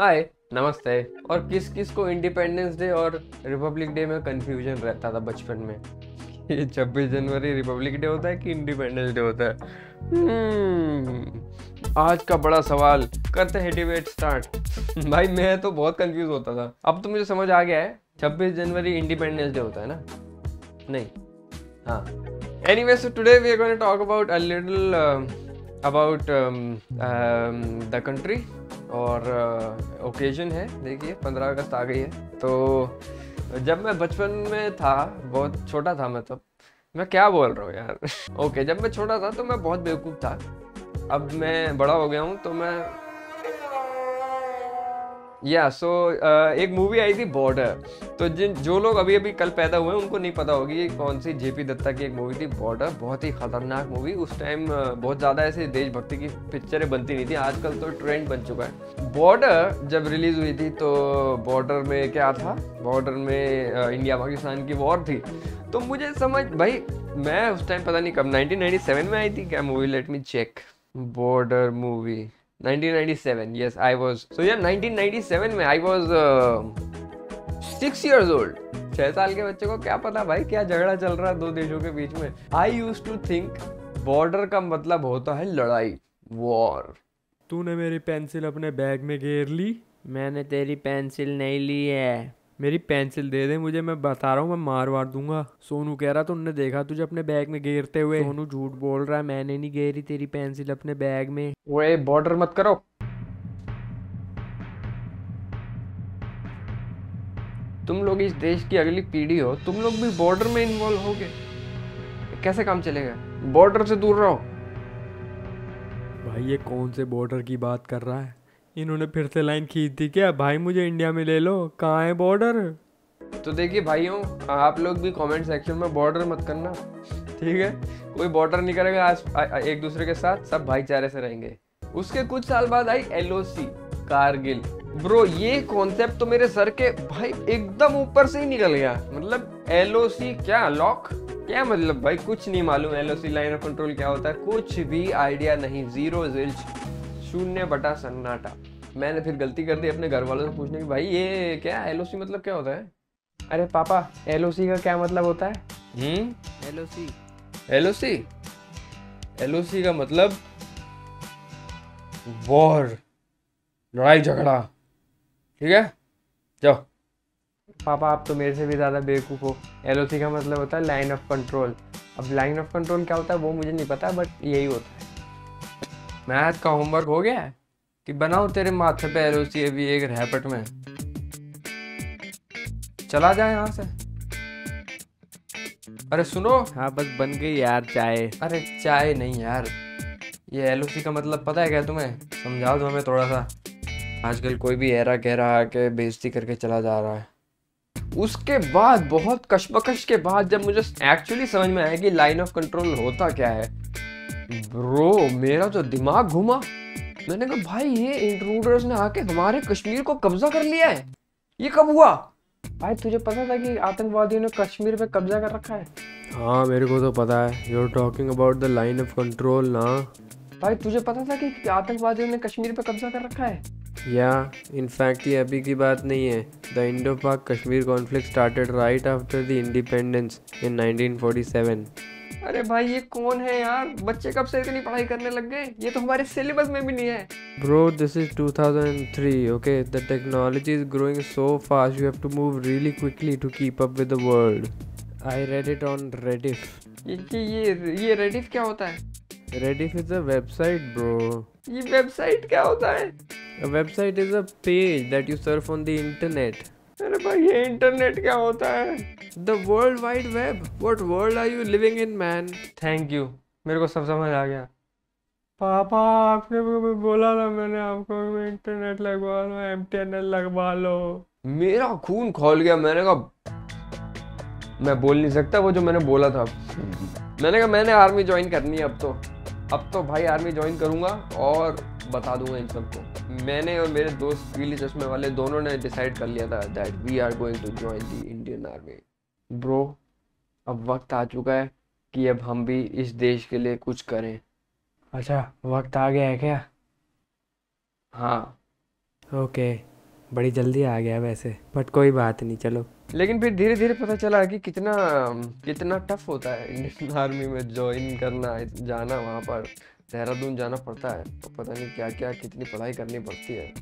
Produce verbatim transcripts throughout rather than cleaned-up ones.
हाय, नमस्ते। और किस किस को इंडिपेंडेंस डे और रिपब्लिक डे में कंफ्यूजन रहता था बचपन में? ये छब्बीस जनवरी रिपब्लिक डे होता है कि इंडिपेंडेंस डे होता है? हम्म आज का बड़ा सवाल, करते हैं डिबेट स्टार्ट। भाई मैं तो बहुत कंफ्यूज होता था, अब तो मुझे समझ आ गया है छब्बीस जनवरी इंडिपेंडेंस डे होता है ना? नहीं, हाँ। Anyway, so today we are going to talk about a little uh, about um, um, the country और ओकेजन है। देखिए पंद्रह अगस्त आ गई है। तो जब मैं बचपन में था, बहुत छोटा था मैं, तब मैं क्या बोल रहा हूँ यार। ओके, जब मैं छोटा था तो मैं बहुत बेवकूफ़ था। अब मैं बड़ा हो गया हूँ तो मैं या सो एक मूवी आई थी बॉर्डर। तो जिन जो लोग अभी अभी कल पैदा हुए हैं उनको नहीं पता होगी ये कौन सी जेपी दत्ता की एक मूवी थी बॉर्डर। बहुत ही खतरनाक मूवी। उस टाइम बहुत ज़्यादा ऐसे देशभक्ति की पिक्चरें बनती नहीं थी, आजकल तो ट्रेंड बन चुका है। बॉर्डर जब रिलीज हुई थी तो बॉर्डर में क्या था, बॉर्डर में इंडिया पाकिस्तान की वॉर थी। तो मुझे समझ भाई, मैं उस टाइम पता नहीं कब नाइनटीन नाइंटी सेवन में आई थी क्या movie, let me check. Border movie nineteen ninety seven, yes I was, so yeah nineteen ninety seven में I was six years old. छह साल के बच्चे को क्या पता भाई क्या झगड़ा चल रहा है दो देशों के बीच में। I use to think border का मतलब होता है लड़ाई, वॉर। तूने मेरी पेंसिल अपने बैग में घेर ली। मैंने तेरी पेंसिल नहीं ली है। मेरी पेंसिल दे दे मुझे, मैं बता रहा हूँ, मैं मार वार दूंगा। सोनू कह रहा था उनने देखा तुझे अपने बैग में घेरते हुए। सोनू झूठ बोल रहा है, मैंने नहीं घेरी तेरी पेंसिल अपने बैग में। वो बॉर्डर मत करो। तुम लोग इस देश की अगली पीढ़ी हो, तुम लोग भी बॉर्डर में इन्वॉल्व होगे, कैसे काम चलेगा? बॉर्डर से दूर रहो। भाई ये कौन से बॉर्डर की बात कर रहा है? इन्होंने फिर से लाइन खींच दी क्या? भाई मुझे इंडिया में ले लो, कहाँ है बॉर्डर? तो देखिए भाइयों, आप लोग भी कमेंट सेक्शन में बॉर्डर मत करना, ठीक है? कोई बॉर्डर नहीं करेगा आज आ, आ, एक दूसरे के साथ, सब भाईचारे से रहेंगे। उसके कुछ साल बाद I L O C, Kargil. Bro ये कॉन्सेप्ट तो मेरे सर के भाई एकदम ऊपर से ही निकल गया। मतलब एल ओ सी क्या, लॉक क्या मतलब भाई? कुछ नहीं मालूम L O C line of control क्या होता है, कुछ भी आइडिया नहीं, जीरो जिल्च, शून्य बटा सन्नाटा। मैंने फिर गलती कर दी अपने घर वालों से पूछने की, भाई ये क्या एल ओ सी मतलब क्या होता है? अरे पापा एल ओ सी का क्या मतलब होता है? हम्म L O C L O C L O C का मतलब वॉर, लड़ाई झगड़ा, ठीक है? जाओ। पापा आप तो मेरे से भी ज़्यादा बेवकूफ़ हो। एल ओ सी का मतलब होता है लाइन ऑफ कंट्रोल। अब लाइन ऑफ कंट्रोल क्या होता है वो मुझे नहीं पता, बट यही होता है। मैथ का होमवर्क हो गया है कि बनाओ तेरे माथे पे एल ओ सी अभी एक रैपट में चला जाए यहाँ से। अरे सुनो। हाँ बस बन गई यार चाय। अरे चाय नहीं यार, ये एल ओ सी का मतलब पता है क्या तुम्हें? समझाओ दो हमें थोड़ा सा। आजकल कोई भी एरा कह रहा है कि बेइज्जती करके चला जा रहा है। उसके बाद बहुत कशमकश के बाद जब मुझे एक्चुअली समझ में आया कि लाइन ऑफ कंट्रोल होता क्या है, ब्रो मेरा तो दिमाग घुमा। मैंने कहा भाई ये इंट्रूडर्स ने आके हमारे कश्मीर को कब्जा कर लिया है, ये कब हुआ? भाई तुझे पता था कि आतंकवादियों ने कश्मीर पे कब्जा कर रखा है? हाँ मेरे को तो पता है, you are talking about the line of control ना। भाई तुझे पता था कि आतंकवादियों ने कश्मीर पे कब्जा कर रखा है? या इनफैक्ट ये अभी की बात नहीं है। The Indo Pak Kashmir conflict started right after the independence in nineteen forty seven. अरे भाई ये कौन है यार? बच्चे कब से इतनी पढ़ाई करने लग गए? ये तो हमारे सिलेबस में भी नहीं है। Bro, this is two thousand three, okay? The technology is growing so fast, you have to move really quickly to keep up with the world. I read it on Rediff. ये ये ये, ये रेडिफ क्या होता है? Rediff is a website, bro. ये website क्या होता है? A website is a page that you surf on the internet. अरे भाई ये इंटरनेट क्या होता है? The World Wide Web. What world are you living in, man? Thank you, मेरे को सब समझ आ गया। पापा आपने बोला था, मैंने आपको इंटरनेट लगवा लो, एम टी एन एल लगवा लो। मेरा खून खौल गया। मैंने कहा, मैं बोल नहीं सकता वो जो मैंने बोला था। मैंने कहा मैंने आर्मी ज्वाइन करनी है अब तो अब तो भाई आर्मी ज्वाइन करूंगा और बता दूंगा इन सबको। मैंने और मेरे दोस्त पीले चश्मे वाले दोनों ने डिसाइड कर लिया था that we are going to join the Indian army. Bro अब वक्त आ चुका है कि अब हम भी इस देश के लिए कुछ करें। अच्छा वक्त आ गया है क्या? हाँ Okay. बड़ी जल्दी आ गया वैसे, बट कोई बात नहीं, चलो। लेकिन फिर धीरे धीरे पता चला कि कितना कितना टफ होता है इंडियन आर्मी में ज्वाइन करना, जाना, वहाँ पर देहरादून जाना पड़ता है, तो पता नहीं क्या क्या कितनी पढ़ाई करनी पड़ती है।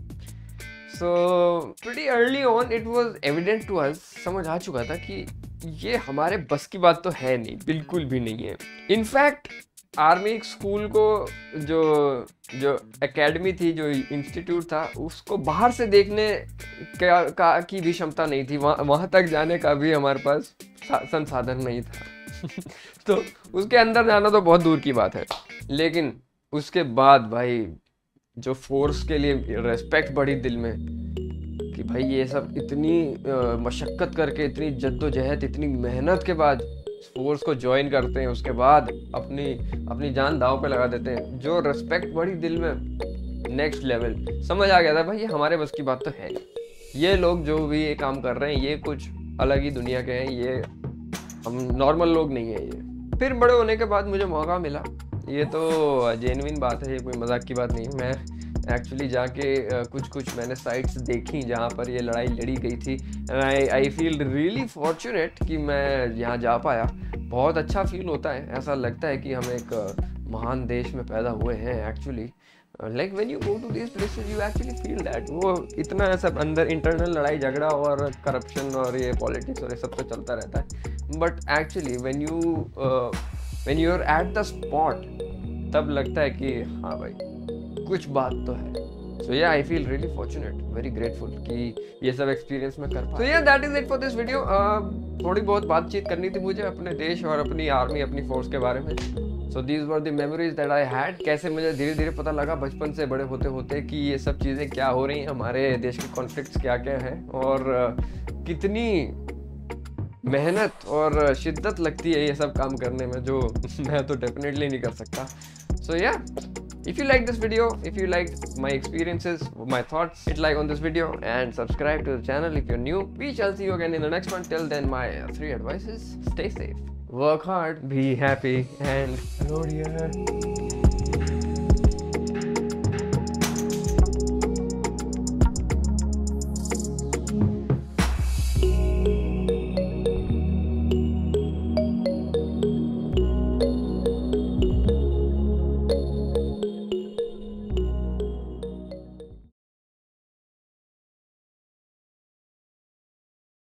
So pretty early on it was evident to us, समझ आ चुका था कि ये हमारे बस की बात तो है नहीं, बिल्कुल भी नहीं है। इनफैक्ट आर्मी स्कूल को जो जो एकेडमी थी, जो इंस्टीट्यूट था, उसको बाहर से देखने का, का की भी क्षमता नहीं थी, वहाँ वहाँ तक जाने का भी हमारे पास संसाधन नहीं था। तो उसके अंदर जाना तो बहुत दूर की बात है। लेकिन उसके बाद भाई जो फोर्स के लिए रेस्पेक्ट बढ़ी दिल में कि भाई ये सब इतनी मशक्क़त करके, इतनी जद्दोजहद, इतनी मेहनत के बाद फोर्स को ज्वाइन करते हैं, उसके बाद अपनी अपनी जान दांव पे लगा देते हैं, जो रेस्पेक्ट बढ़ी दिल में नेक्स्ट लेवल। समझ आ गया था भाई ये हमारे बस की बात तो है नहीं, ये लोग जो भी ये काम कर रहे हैं ये कुछ अलग ही दुनिया के हैं, ये हम नॉर्मल लोग नहीं है ये। फिर बड़े होने के बाद मुझे मौका मिला, ये तो जेन्युइन बात है, ये कोई मजाक की बात नहीं है। मैं एक्चुअली जाके कुछ कुछ मैंने साइट्स देखी जहाँ पर ये लड़ाई लड़ी गई थी। I I feel really fortunate कि मैं यहाँ जा पाया। बहुत अच्छा फील होता है, ऐसा लगता है कि हम एक महान देश में पैदा हुए हैं actually. Like when you go to this places you actually feel that. वो इतना सब अंदर इंटरनल लड़ाई झगड़ा और करप्शन और ये पॉलिटिक्स और ये सब तो चलता रहता है, but actually when you when you are at the spot तब लगता है कि हाँ भाई कुछ बात तो है। So yeah I feel really fortunate, very grateful कि ये सब एक्सपीरियंस में कर पाया। So yeah that is it for this video. थोड़ी बहुत बातचीत करनी थी मुझे अपने देश और अपनी आर्मी, अपनी फोर्स के बारे में। So these were the memories that I had. कैसे मुझे धीरे धीरे पता लगा बचपन से बड़े होते होते कि ये सब चीज़ें क्या हो रही हैं, हमारे देश के कॉन्फ्लिक्ट्स क्या क्या हैं और uh, कितनी मेहनत और शिद्दत लगती है ये सब काम करने में, जो मैं तो डेफिनेटली नहीं कर सकता। सो या if you like this video, if you liked my experiences, my thoughts, hit like on this video and subscribe to the channel if you're new. We shall see you again in the next one. Till then, my three advices: stay safe, work hard, be happy, and hello dear.